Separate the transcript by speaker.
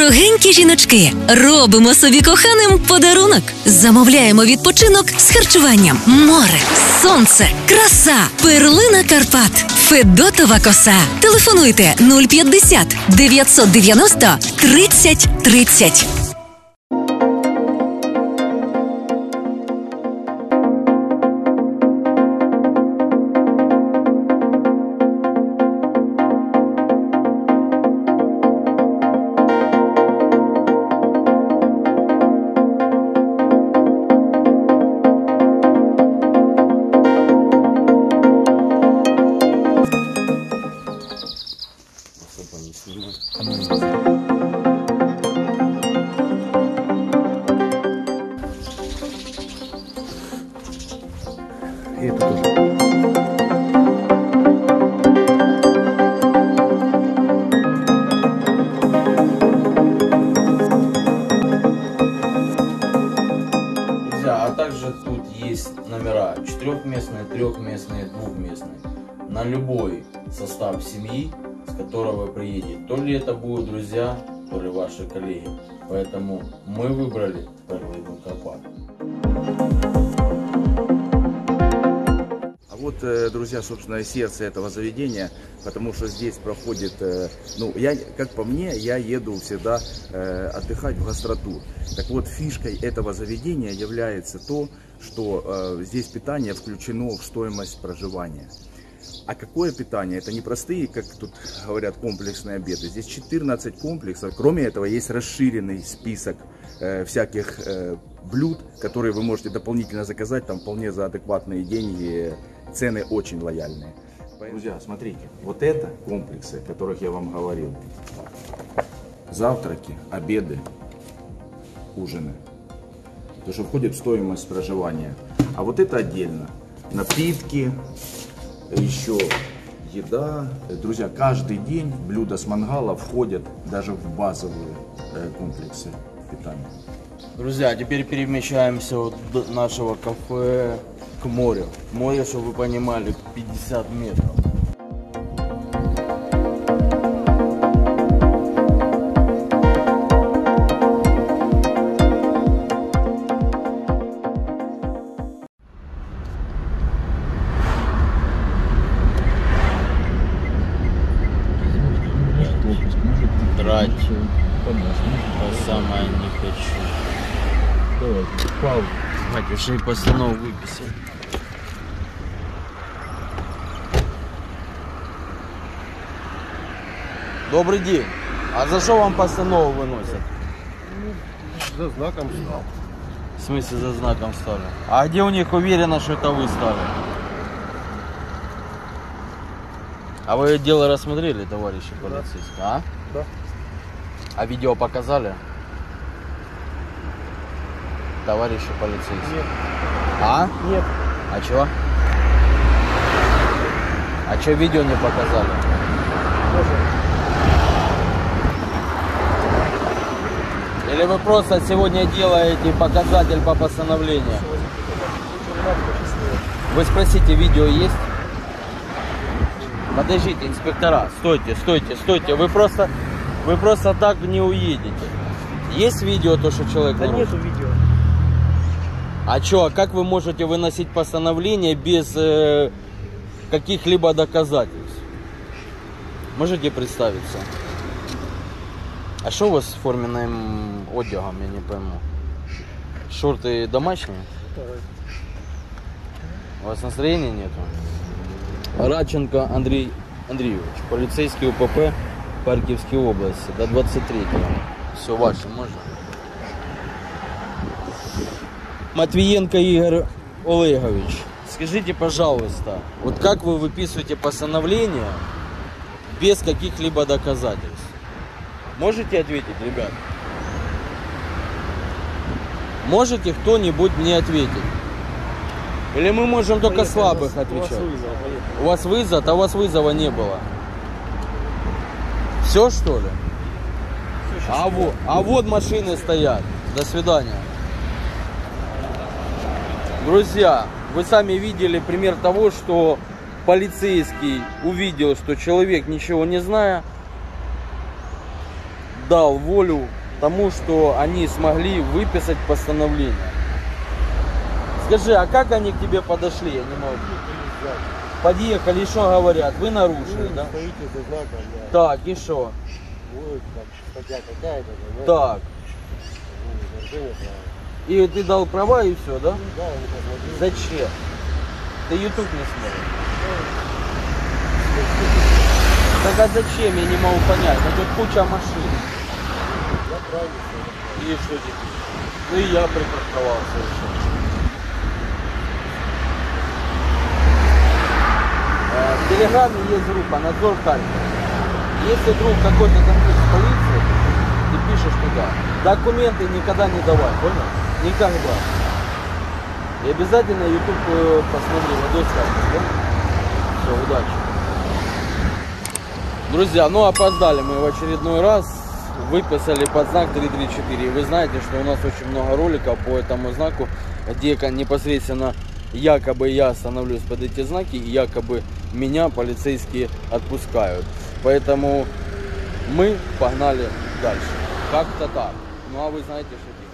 Speaker 1: Дорогенькі жіночки, робимо собі коханим подарунок. Замовляємо відпочинок з харчуванням. Море, сонце, краса, перлина Карпат, Федотова коса. Телефонуйте 050 990 30 30.
Speaker 2: А также тут есть номера 4-местные, 3-местные, 2-местные. На любой состав семьи, с которого вы приедете. То ли это будут друзья, то ли ваши коллеги. Поэтому мы выбрали перлину Карпат.
Speaker 3: А вот, друзья, собственно, сердце этого заведения, потому что здесь проходит, как по мне, я еду всегда отдыхать в гастротур. Так вот, фишкой этого заведения является то, что здесь питание включено в стоимость проживания. А какое питание? Это не простые, как тут говорят, комплексные обеды. Здесь 14 комплексов. Кроме этого, есть расширенный список всяких блюд, которые вы можете дополнительно заказать, там вполне за адекватные деньги. Цены очень лояльные. Друзья, смотрите, вот это комплексы, о которых я вам говорил. Завтраки, обеды, ужины. То, что входит в стоимость проживания. А вот это отдельно. Напитки, еще еда. Друзья, каждый день блюда с мангала входят даже в базовые комплексы питания.
Speaker 2: Друзья, теперь перемещаемся от нашего кафе к морю. Море, чтобы вы понимали, 50 метров. Драть по самое не хочу.
Speaker 4: Давайте, Павел.
Speaker 2: Мать, уже и постанов выписал. Добрый день. А за что вам постанову выносят?
Speaker 4: За знаком стал.
Speaker 2: В смысле за знаком стали? А где у них уверено, что это вы стали? А вы дело рассмотрели, товарищи полицейские? А?
Speaker 4: Да.
Speaker 2: А видео показали? Товарищи полицейские?
Speaker 4: Нет.
Speaker 2: А?
Speaker 4: Нет.
Speaker 2: А чё? А чё видео не показали? Или вы просто сегодня делаете показатель по постановлению? Вы спросите, видео есть? Подождите, инспектора, стойте, стойте, стойте. Вы просто так не уедете. Есть видео, то, что человек
Speaker 4: Да
Speaker 2: нарушил?
Speaker 4: нету видео.
Speaker 2: А чё, как вы можете выносить постановление без каких-либо доказательств? Можете представиться? А что у вас с форменным одягом, я не пойму? Шорты домашние?
Speaker 4: Давай.
Speaker 2: У вас настроения нету? Радченко Андрей Андреевич, полицейский УПП Харьковской области, до 23-го. Все ваше, можно? Матвиенко Игорь Олегович, скажите, пожалуйста, вот как вы выписываете постановление без каких-либо доказательств? Можете ответить, ребят? Можете кто-нибудь мне ответить? Или мы можем только
Speaker 4: Поехали,
Speaker 2: слабых
Speaker 4: у
Speaker 2: отвечать?
Speaker 4: вас вызов, поехали.
Speaker 2: У вас вызов, а у вас вызова не было. Все, что ли? А вот машины стоят. До свидания. Друзья, вы сами видели пример того, что полицейский увидел, что человек, ничего не зная, дал волю тому, что они смогли выписать постановление. Скажи, а как они к тебе подошли? Я не могу. Подъехали, и что говорят? Вы нарушили, да?
Speaker 4: Стоите за знаком, да.
Speaker 2: Так, и что?
Speaker 4: Вот там статья какая-то, да?
Speaker 2: Так.
Speaker 4: Нарушение права.
Speaker 2: И ты дал права и все, да?
Speaker 4: Да, я не посмотрел.
Speaker 2: Зачем? Ты YouTube не смотришь. Так а зачем, я не могу понять. Ну тут куча машин.
Speaker 4: Я правильно сказал.
Speaker 2: И что теперь? Ну и я припарковался еще. В Телеграме есть группа «Надзор Харькова». Если вдруг какой-то конфликт с полицией, ты пишешь туда. Документы никогда не давай, понял? Никогда. И обязательно YouTube посмотри, Владос Харьков, да? Все, удачи. Друзья, ну опоздали мы в очередной раз. Выписали под знак 334. И вы знаете, что у нас очень много роликов по этому знаку, где непосредственно якобы я становлюсь под эти знаки, и якобы меня полицейские отпускают. Поэтому мы погнали дальше. Как-то так. Ну а вы знаете, что